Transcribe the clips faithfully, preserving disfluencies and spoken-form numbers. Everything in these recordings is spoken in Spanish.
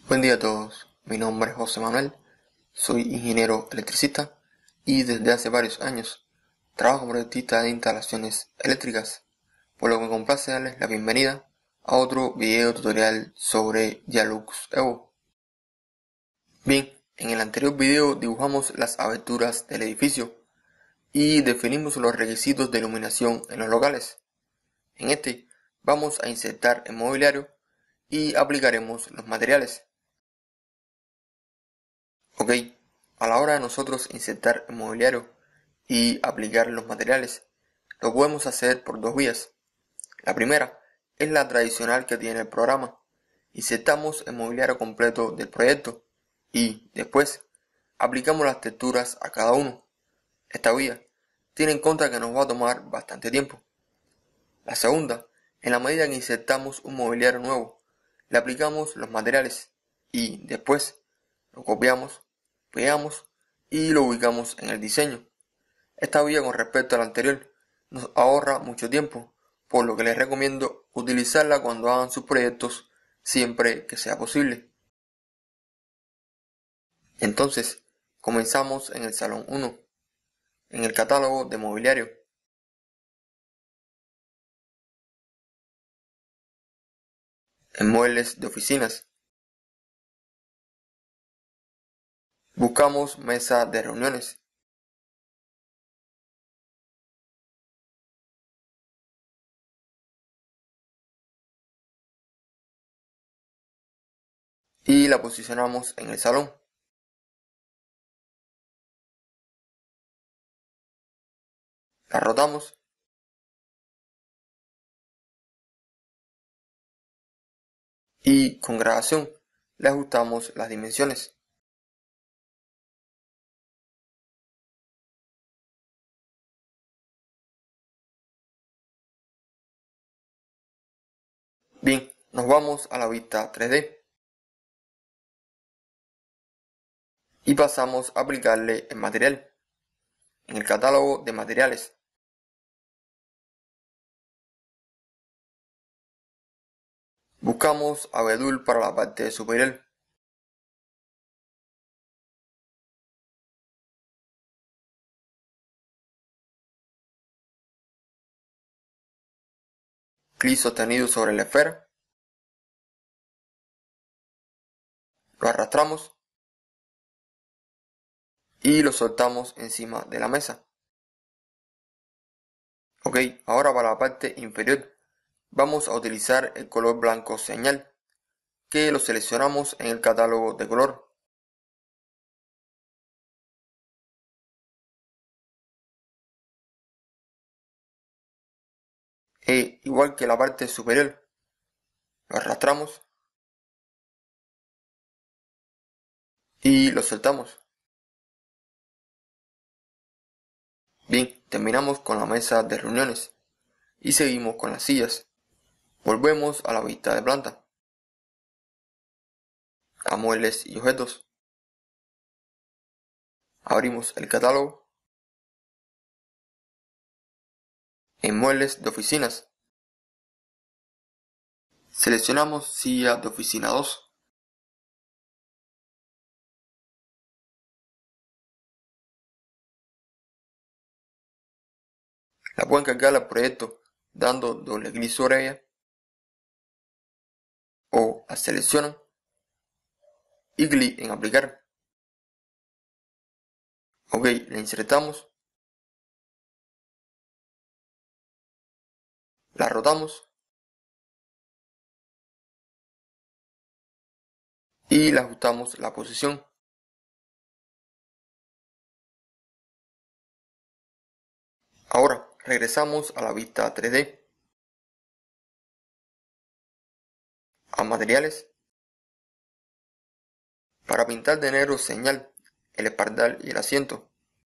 Buen día a todos, mi nombre es José Manuel, soy ingeniero electricista y desde hace varios años trabajo como proyectista de instalaciones eléctricas, por lo que me complace darles la bienvenida a otro video tutorial sobre Dialux Evo. Bien, en el anterior video dibujamos las aberturas del edificio y definimos los requisitos de iluminación en los locales. En este vamos a insertar el mobiliario y aplicaremos los materiales. Ok, a la hora de nosotros insertar el mobiliario y aplicar los materiales, lo podemos hacer por dos vías. La primera es la tradicional que tiene el programa. Insertamos el mobiliario completo del proyecto y, después, aplicamos las texturas a cada uno. Esta vía tiene en contra que nos va a tomar bastante tiempo. La segunda, en la medida que insertamos un mobiliario nuevo, le aplicamos los materiales y, después, lo copiamos, pegamos y lo ubicamos en el diseño. Esta vía con respecto a la anterior nos ahorra mucho tiempo, por lo que les recomiendo utilizarla cuando hagan sus proyectos siempre que sea posible. Entonces, comenzamos en el salón uno, en el catálogo de mobiliario. En muebles de oficinas, buscamos mesa de reuniones. Y la posicionamos en el salón. La rotamos y con gradación le ajustamos las dimensiones. Bien, nos vamos a la vista tres D y pasamos a aplicarle el material. En el catálogo de materiales, buscamos abedul para la parte superior. Clic sostenido sobre la esfera, lo arrastramos y lo soltamos encima de la mesa. Ok, ahora para la parte inferior vamos a utilizar el color blanco señal, que lo seleccionamos en el catálogo de color. E igual que la parte superior, lo arrastramos y lo soltamos. Bien, terminamos con la mesa de reuniones y seguimos con las sillas. Volvemos a la vista de planta, a muebles y objetos. Abrimos el catálogo. En muebles de oficinas, seleccionamos silla de oficina dos. La pueden cargar al proyecto dando doble clic sobre ella o la seleccionan y clic en aplicar. Ok, la insertamos, la rotamos y le ajustamos la posición. Ahora regresamos a la vista tres D, a materiales, para pintar de negro señal, el espaldar y el asiento.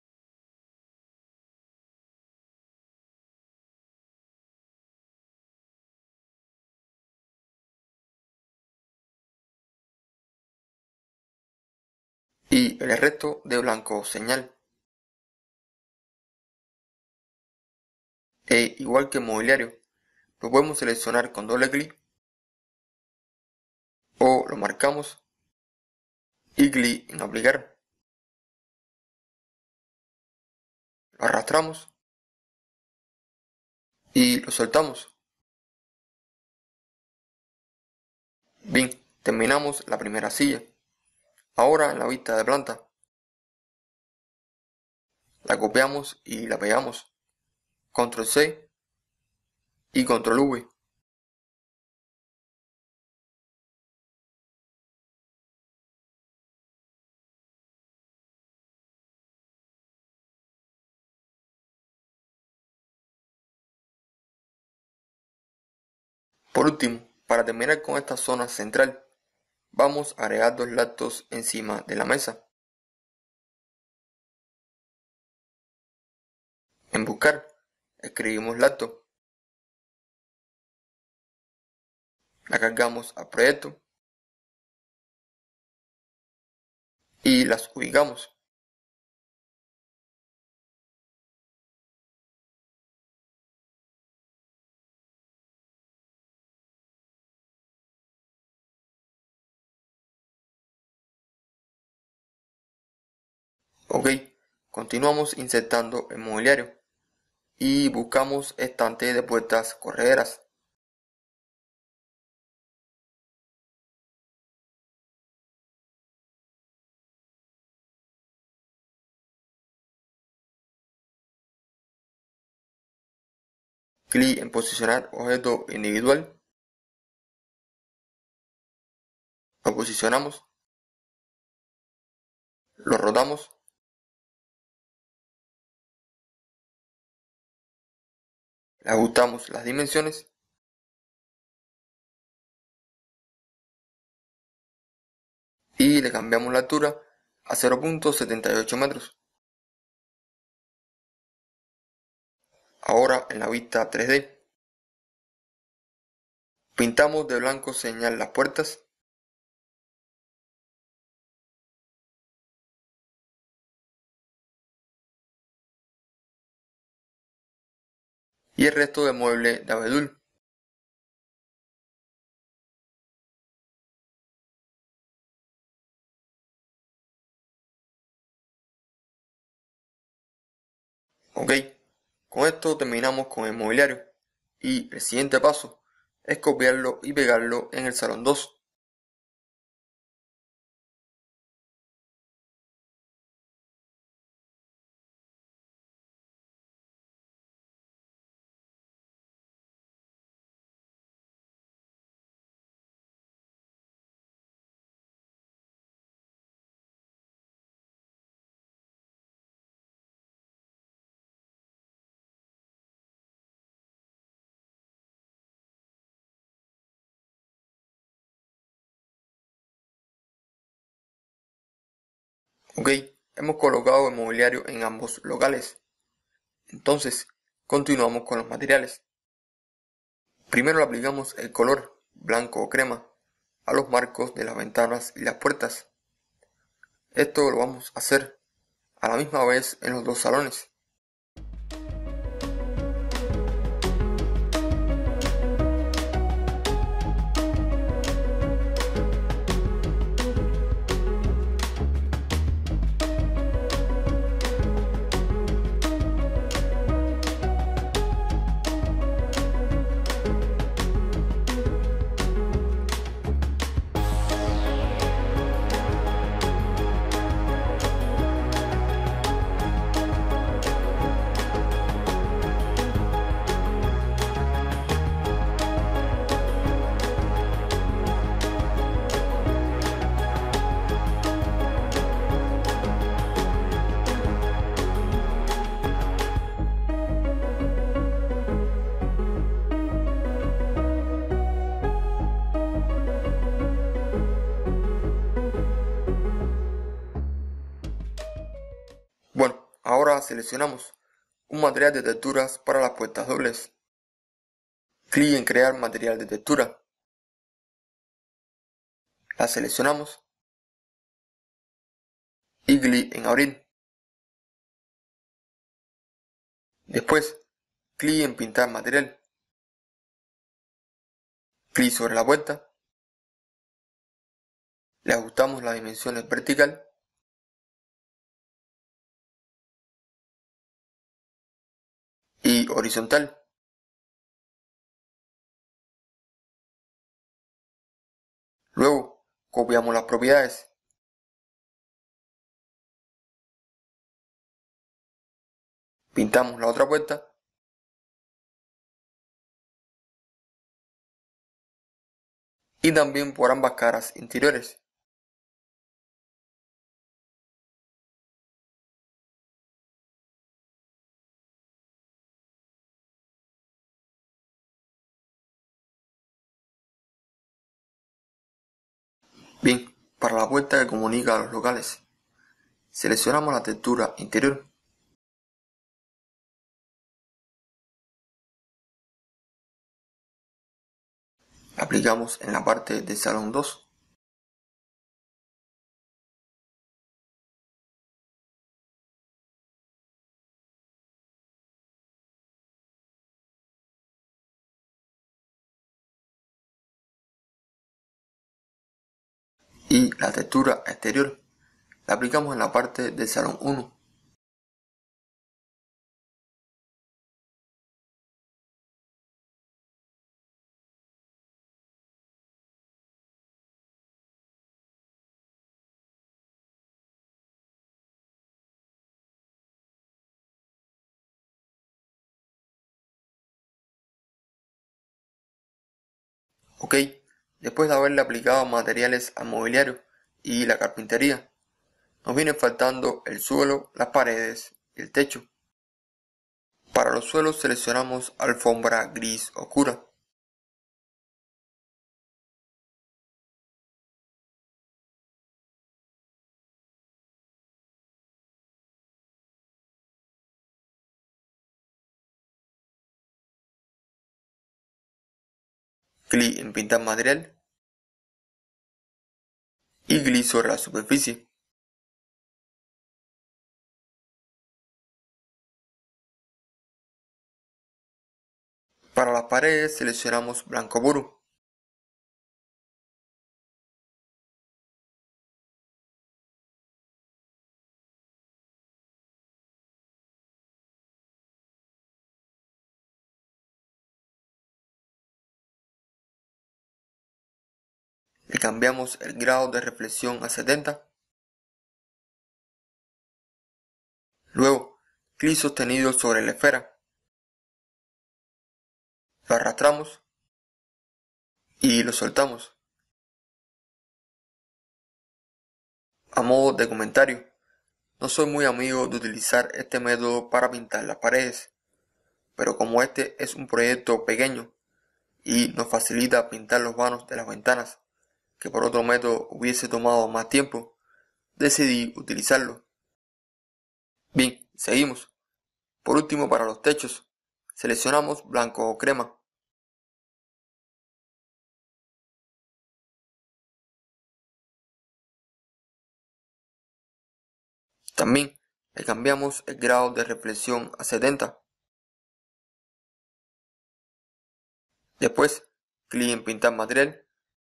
Y el resto de blanco señal. E igual que el mobiliario, lo podemos seleccionar con doble clic o lo marcamos y clic en aplicar. Lo arrastramos y lo soltamos. Bien, terminamos la primera silla. Ahora en la vista de planta. La copiamos y la pegamos. control C y control V. Por último, para terminar con esta zona central, vamos a agregar dos lactos encima de la mesa. En buscar, escribimos lacto. La cargamos al proyecto y las ubicamos. Ok, continuamos insertando el mobiliario y buscamos estante de puertas correderas. Clic en posicionar objeto individual. Lo posicionamos. Lo rotamos. Le ajustamos las dimensiones. Y le cambiamos la altura a cero punto setenta y ocho metros. Ahora en la vista tres D. Pintamos de blanco señal las puertas. Y el resto del mueble de abedul. Ok, con esto terminamos con el mobiliario. Y el siguiente paso es copiarlo y pegarlo en el salón dos. Ok, hemos colocado el mobiliario en ambos locales. Entonces, continuamos con los materiales. Primero le aplicamos el color, blanco o crema, a los marcos de las ventanas y las puertas. Esto lo vamos a hacer a la misma vez en los dos salones. Bueno, ahora seleccionamos un material de texturas para las puertas dobles. Clic en crear material de textura. La seleccionamos y clic en abrir. Después, clic en pintar material. Clic sobre la puerta. Le ajustamos las dimensiones vertical y horizontal. Luego, copiamos las propiedades. Pintamos la otra puerta y también por ambas caras interiores. Bien, para la puerta que comunica a los locales, seleccionamos la textura interior. La aplicamos en la parte del salón dos. Y la textura exterior la aplicamos en la parte del salón uno. Ok, después de haberle aplicado materiales al mobiliario y la carpintería, nos viene faltando el suelo, las paredes y el techo. Para los suelos seleccionamos alfombra gris oscura. Clic en pintar material y clic sobre la superficie. Para las paredes seleccionamos blanco puro. Le cambiamos el grado de reflexión a setenta. Luego, clic sostenido sobre la esfera. Lo arrastramos y lo soltamos. A modo de comentario, no soy muy amigo de utilizar este método para pintar las paredes, pero como este es un proyecto pequeño y nos facilita pintar los vanos de las ventanas, que por otro método hubiese tomado más tiempo, decidí utilizarlo. Bien, seguimos. Por último, para los techos, seleccionamos blanco o crema. También le cambiamos el grado de reflexión a setenta. Después, clic en pintar material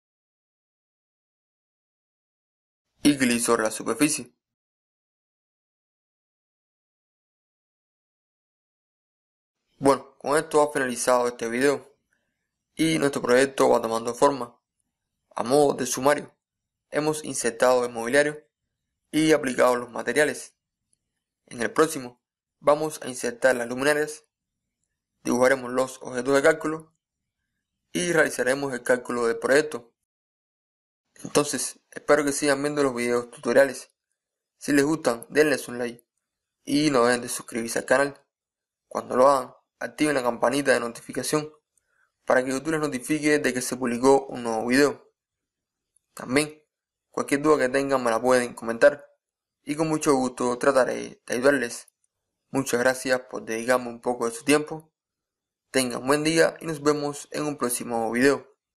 y clic sobre la superficie. Bueno, con esto ha finalizado este video y nuestro proyecto va tomando forma. A modo de sumario, hemos insertado el mobiliario y aplicado los materiales. En el próximo, vamos a insertar las luminarias, dibujaremos los objetos de cálculo y realizaremos el cálculo del proyecto. Entonces, espero que sigan viendo los videos tutoriales. Si les gustan, denles un like y no dejen de suscribirse al canal. Cuando lo hagan, activen la campanita de notificación para que YouTube les notifique de que se publicó un nuevo video. También, cualquier duda que tengan me la pueden comentar y con mucho gusto trataré de ayudarles. Muchas gracias por dedicarme un poco de su tiempo. Tengan buen día y nos vemos en un próximo video.